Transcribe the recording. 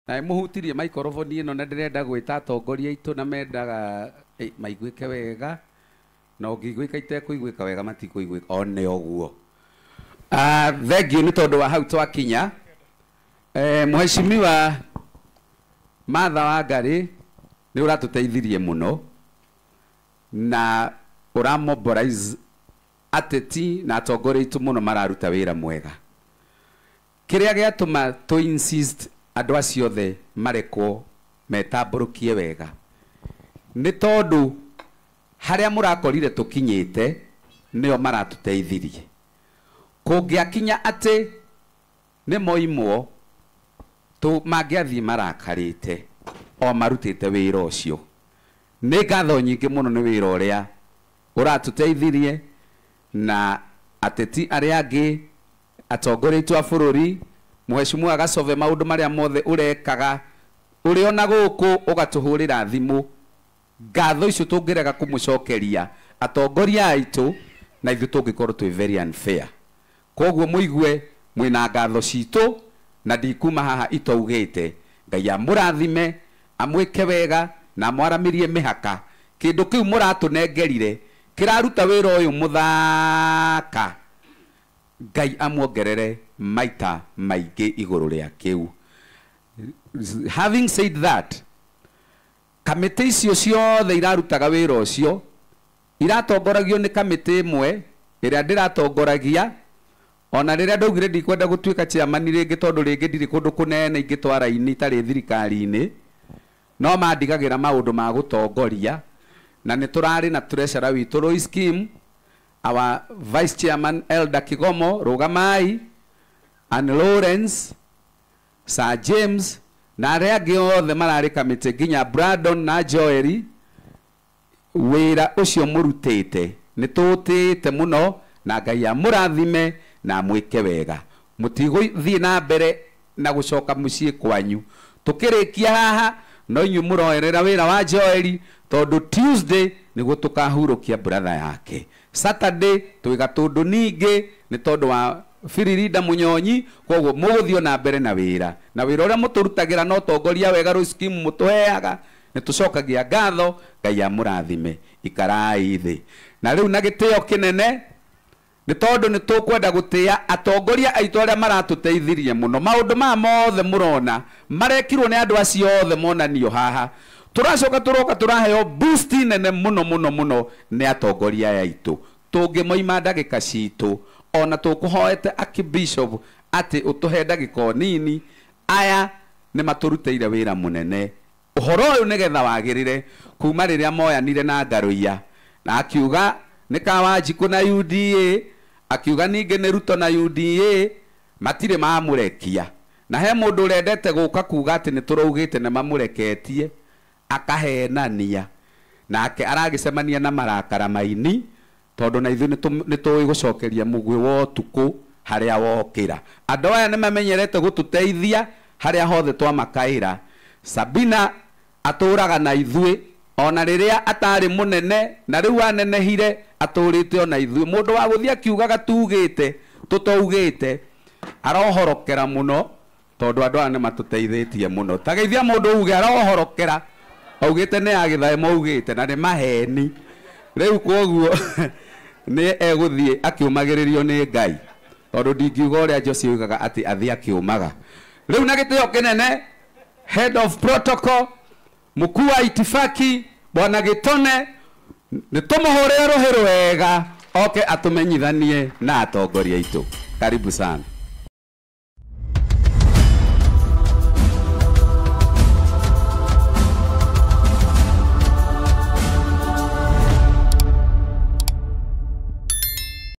na muhutirie maikoroboni ino na ndirenda gwita atongoria itu na mendaga maiguike wega na ngiguika itekuiguika wega matikuiguika one oguo. Thengiũ nĩ tondũ wa hau twakinya. Mheshimiwa Martha Wangari nĩ ũratũteithirie mũno na ũramobilize ateti na atongoria itu mũno mararuta wĩra mwega. Kĩrĩa gĩatũma to insist andũ acio othe marekwo metambũrũkie wega nĩ tondũ harĩa mũrakorire tũkinyĩte nĩo maratũteithirie. Kũngĩakinya atĩ nĩ moimwo mangĩathiĩ marakarĩte o marutĩte wĩra ũcio. Nĩ ngatho nyingĩ mũno nĩ wĩra ũrĩa ũratũteithirie na ateti arĩa angĩ atongoria itu a bũrũri. Mheshimiwa Gacove maũndũ marĩa mothe ũrekaga ũrĩ ona gũkũ ũgatũhũrĩra thimũ. Ngatho icio tũngĩrega kũmũcokeria atongoria aitũ na ithuĩ tũngĩkorwo twĩ very unfair. Koguo mũigue mwĩna ngatho citũ na ndikuma haha itougĩte. Ngai amũrathime amwĩke wega na mwaramĩrie mĩhaka. Kĩndũ kĩu mũratũnengerire kĩraruta wĩra ũyũ mũthaka. Ngai amuongerere maita maingĩ igũrũ rĩa kĩu. Having said that, kamĩtĩ icio ciothe irarutaga wĩra ũcio iratongoragio nĩ kamĩtĩ ĩmwe ĩrĩa ndĩratongoragia. Ona rĩrĩa ndaugire ndikwenda gũtuĩka chairman rĩngĩ tondũ rĩngĩ ndirĩ kũndũ kũnene ingĩtwara ini itarĩ thirikari-inĩ, no mandigagĩra maũndũ ma gũtongoria. Na nĩ tũrarĩ na treasurer witũ Lois Kim, our vice chairman Elder Kigomo Rugamai, and Lawrence, Sir James na arĩa angĩ othe mararĩ kamĩtĩ nginya Brandon na Joel. Wĩra ũcio mũrutĩte nĩ tũtĩte mũno na Ngai amũrathime na mwĩke wega. Mũtigũthiĩ na mbere na gũcoka mũciĩ kwanyu. Tũkĩrĩkia haha no inyuĩ mũroerera wĩra wa Joel tondũ Tuesday nĩguo tũkahurũkia brother yake. Saturday twĩga tũndũ ningĩ nĩ tondũ wa Firirida Munyonyi. Koguo mũgũthiĩ na mbere na wĩra ũrĩa mũtũrutagĩra no tongoria wega Lois Kim mũtũheaga. Nĩ tũcokagia ngatho. Ngai amũrathime. Ikarai thĩ. Na rĩu na gĩtĩo kĩnene nĩ tondũ nĩ tũkwenda gũtĩa atongoria aitũ arĩa maratũteithirie mũno. Maũndũ maya mothe mũrona marekirwo nĩ andũ acio othe monanio haha. Tũracoka tũroka tũraheo boost nene mũno mũno mũno nĩ atongoria aitũ. Tũngĩmoima ndagĩka citũ ona tũkũhoete Archbishop atĩ ũtũhe ndagĩka nini. Aya nĩ matũrutĩire wĩra mũnene. Ũhoro ũyũ nĩgetha wagĩrĩre kuma rĩrĩa moyanire na Ngarũiya na akiuga nĩ Kawanjikũ na UDA, akiuga ningĩ nĩ Ruto na UDA, matirĩ mamũrekia. Na he mũndũ ũrendete gũka kuga atĩ nĩ tũraugĩte nĩ mamũreketie akahenania. Nake aragĩcemania na marakara maini tondũ na ithuĩ nĩ tũĩ gũcokeria mũgwĩ wa ũtukũ harĩa wokĩra. Andũ aya nĩ mamenyerete gũtũteithia harĩa hothe twamakaĩra. Sabina atũraga na ithuĩ ona rĩrĩa atarĩ mũnene na rĩu anenehire atũrĩte ona ithuĩ. Mũndũ wa gũthiĩ akiugaga tugĩte tũtougĩte arohorokera mũno tondũ andũ aya nĩ matũteithĩtie mũno. Ta geithia mũndũ uge arohorokera augĩte nĩ agĩthae maugĩte na nĩ maheni. Rĩu koguo nĩ egũthiĩ akiumagĩrĩrio nĩ Ngai tondũ ndingiuga ũrĩa Josie oigaga atĩ athiĩ akiumaga. Rĩu na gĩtĩo kĩnene head of protocol mkuu wa itifaki Bwana Gĩtone nĩ tũmũhũrĩre rũhĩ rwega oke atũmenyithanie na atongoria aitũ. Karibu sana.